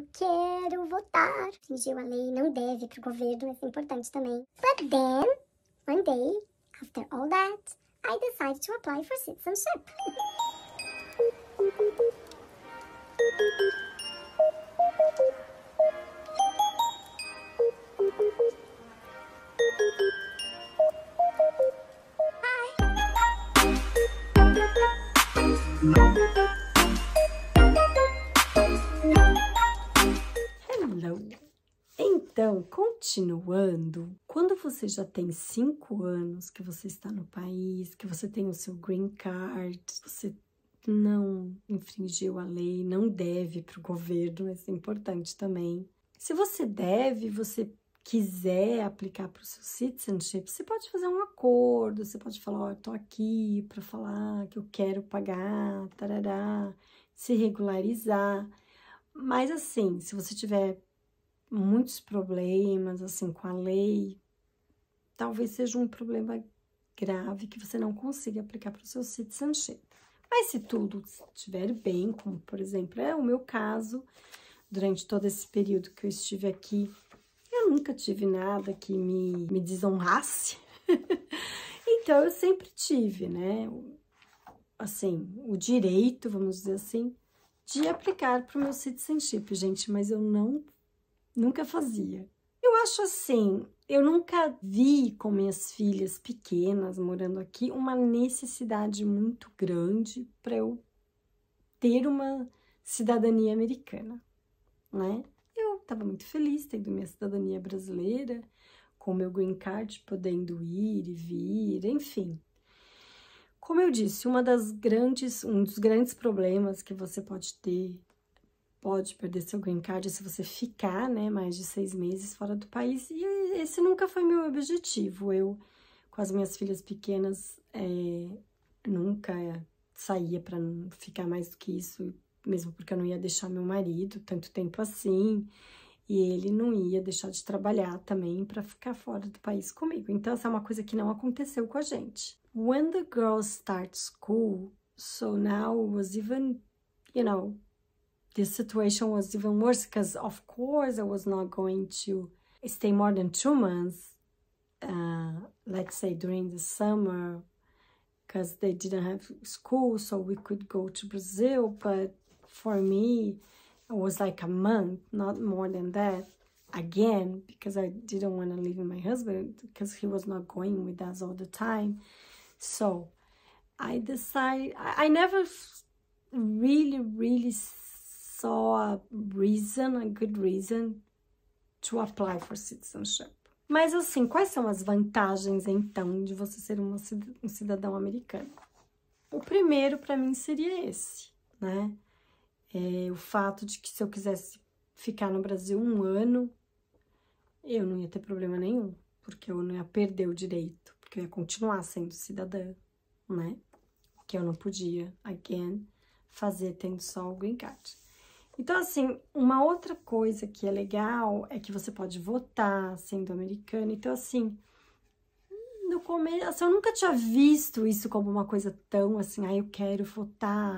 eu quero votar. Infringiu a lei, não deve pro governo, isso é importante também. But then, one day, after all that, I decided to apply for citizenship. Hello! Então, continuando, quando você já tem 5 anos que você está no país, que você tem o seu green card, você não infringiu a lei, não deve para o governo, isso é importante também. Se você deve, você quiser aplicar para o seu citizenship, você pode fazer um acordo, você pode falar, ó, eu tô aqui para falar que eu quero pagar, tarará, se regularizar. Mas assim, se você tiver muitos problemas assim com a lei, talvez seja um problema grave que você não consiga aplicar para o seu citizenship. Mas se tudo estiver bem, como por exemplo é o meu caso, durante todo esse período que eu estive aqui, eu nunca tive nada que me desonrasse. Então, eu sempre tive, né, assim, o direito, vamos dizer assim, de aplicar para o meu citizenship, gente, mas eu nunca fazia. Eu acho assim, eu nunca vi com minhas filhas pequenas morando aqui uma necessidade muito grande para eu ter uma cidadania americana, né? Eu estava muito feliz tendo minha cidadania brasileira, com meu green card, podendo ir e vir, enfim. Como eu disse, um dos grandes problemas que você pode ter, pode perder seu green card se você ficar, né, mais de 6 meses fora do país, e esse nunca foi meu objetivo. Eu, com as minhas filhas pequenas, nunca saía para ficar mais do que isso, mesmo porque eu não ia deixar meu marido tanto tempo assim, e ele não ia deixar de trabalhar também para ficar fora do país comigo. Então, essa é uma coisa que não aconteceu com a gente. When the girls start school, so now it was even, you know, the situation was even worse because, of course, I was not going to stay more than 2 months, let's say during the summer, because they didn't have school, so we could go to Brazil. But for me, it was like a month, not more than that. Again, because I didn't want to leave my husband, because he was not going with us all the time. So I decided, I never really saw a good reason to apply for citizenship. Mas assim, quais são as vantagens então de você ser um cidadão americano? O primeiro para mim seria esse, né? O fato de que se eu quisesse ficar no Brasil 1 ano, eu não ia ter problema nenhum, porque eu não ia perder o direito, porque eu ia continuar sendo cidadã, né? Que eu não podia, again, fazer tendo só o green card. Então, assim, uma outra coisa que é legal é que você pode votar sendo americano. Então, assim, no começo, assim, eu nunca tinha visto isso como uma coisa tão assim, eu quero votar.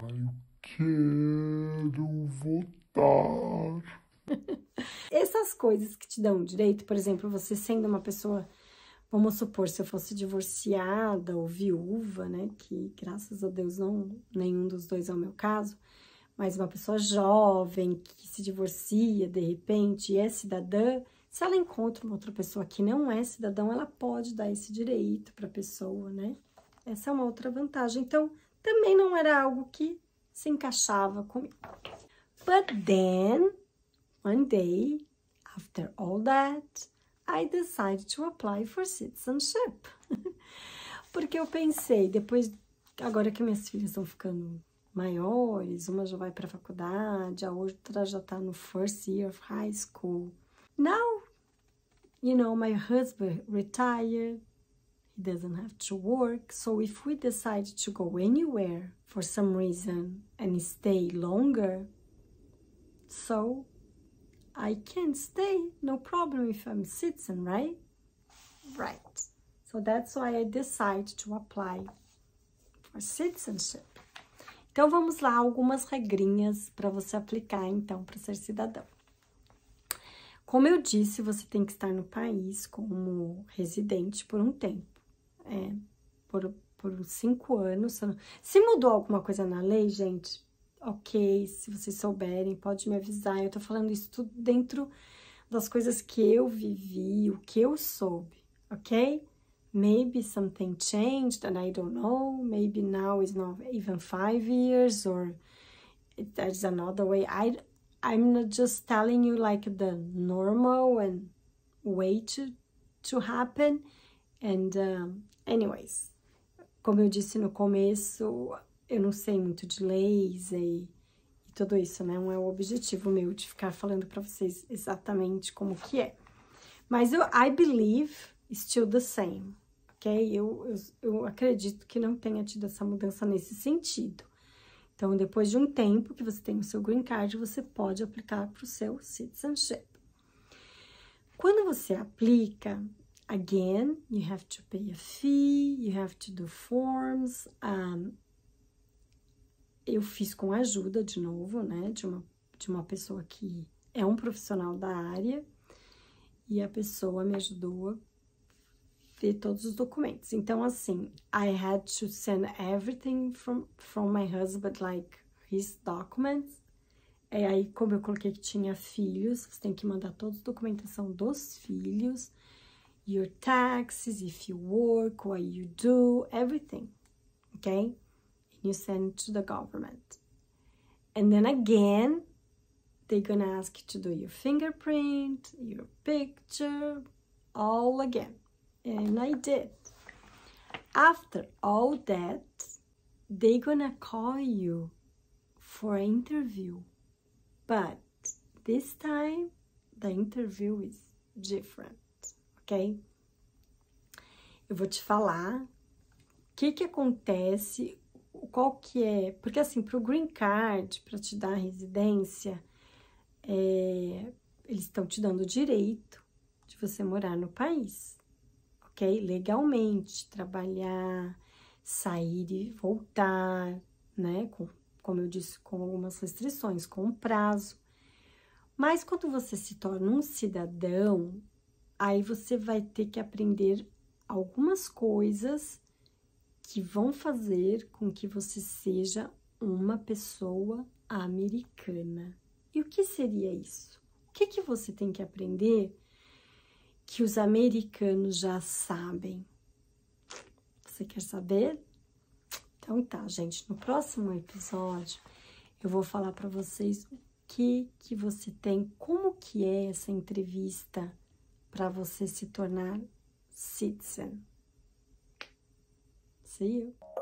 Quero votar. Essas coisas que te dão direito, por exemplo, você sendo uma pessoa, vamos supor, se eu fosse divorciada ou viúva, né, que graças a Deus nenhum dos dois é o meu caso, mas uma pessoa jovem que se divorcia de repente e é cidadã, se ela encontra uma outra pessoa que não é cidadão, ela pode dar esse direito para a pessoa, né? Essa é uma outra vantagem. Então, também não era algo que se encaixava comigo. But then, one day, after all that, I decided to apply for citizenship. Porque eu pensei, agora que minhas filhas estão ficando maiores, uma já vai para a faculdade, a outra já está no first year of high school. Now, you know, my husband retired, he doesn't have to work, so if we decide to go anywhere for some reason and stay longer, so I can stay, no problem if I'm a citizen, right? Right. So that's why I decided to apply for citizenship. Então, vamos lá, algumas regrinhas para você aplicar, então, para ser cidadão. Como eu disse, você tem que estar no país como residente por um tempo. Por 5 anos. Se mudou alguma coisa na lei, gente, ok, se vocês souberem, pode me avisar. Eu tô falando isso tudo dentro das coisas que eu vivi, o que eu soube, ok? Maybe something changed and I don't know. Maybe now it's not even 5 years or there's another way. I'm not just telling you like the normal and way to happen. And anyways, como eu disse no começo, eu não sei muito de leis e tudo isso, né? Não é o objetivo meu de ficar falando pra vocês exatamente como que é. Mas I believe still the same, ok? Eu acredito que não tenha tido essa mudança nesse sentido. Então, depois de um tempo que você tem o seu green card, você pode aplicar para o seu citizenship. Quando você aplica, again, you have to pay a fee, you have to do forms. Eu fiz com a ajuda, de novo, né, de uma pessoa que é um profissional da área, e a pessoa me ajudou a ver todos os documentos. Então, assim, I had to send everything from my husband, like his documents. E aí, como eu coloquei que tinha filhos, você tem que mandar toda a documentação dos filhos, your taxes, if you work, what you do, everything, okay? And you send it to the government. And then again, they're gonna ask you to do your fingerprint, your picture, all again. And I did. After all that, they're gonna call you for an interview. But this time, the interview is different, ok? Eu vou te falar o que acontece, qual que é... Porque, assim, pro green card, para te dar residência, eles estão te dando o direito de você morar no país, ok? Legalmente, trabalhar, sair e voltar, né? Como eu disse, com algumas restrições, com um prazo. Mas quando você se torna um cidadão, aí você vai ter que aprender algumas coisas que vão fazer com que você seja uma pessoa americana. E o que seria isso? O que você tem que aprender que os americanos já sabem? Você quer saber? Então tá, gente, no próximo episódio eu vou falar para vocês o que você tem, como que é essa entrevista para você se tornar citizen. See you!